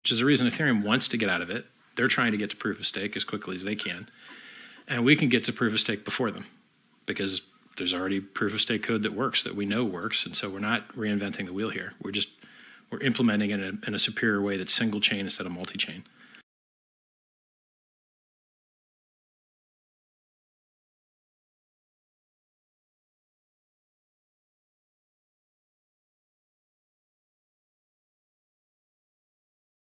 is the reason Ethereum wants to get out of it. They're trying to get to proof of stake as quickly as they can. And we can get to proof of stake before them because there's already proof of stake code that works, that we know works. And so we're not reinventing the wheel here. We're implementing it in a superior way that's single chain instead of multi-chain.